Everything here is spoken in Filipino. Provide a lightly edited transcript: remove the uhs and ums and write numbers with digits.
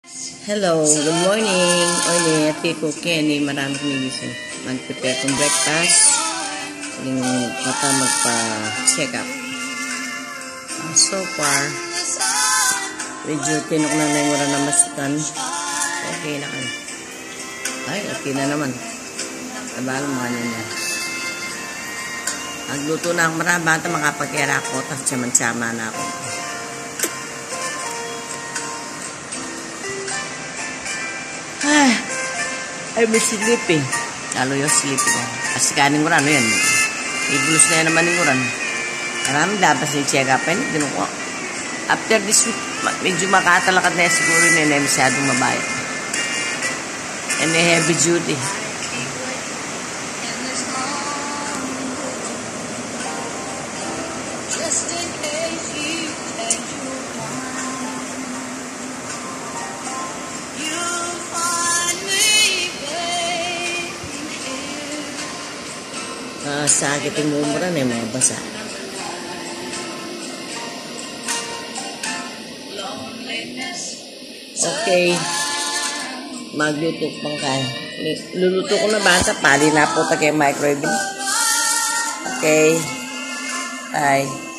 Hello, good morning. Oy, Tito Kenny, marami kumigising. Mag-prepare kong breakfast. Yung mata magpa-check up. So far, medyo tinok na yung wala na masukan. Okay na kayo. Ay, okay na naman. Nabalo mga niya. Nagluto na ang marami. Bata makapagkera ako. Tapos tsaman-tsama na ako. Ay, may sleep eh. Lalo yung sleep ko. Kasi kanin ko ano yan. Ibulus na yan naman yung uran. Maraming dapat sa check up yan. Ko. After this week, medyo makatalakad na yan siguro na masyadong mabayad. And may heavy duty. Sakit yung mumura na yung mga basa. Okay. Magluto pang kaya. Luluto ko na bata. Pali na po tayo microwave. Okay. Bye.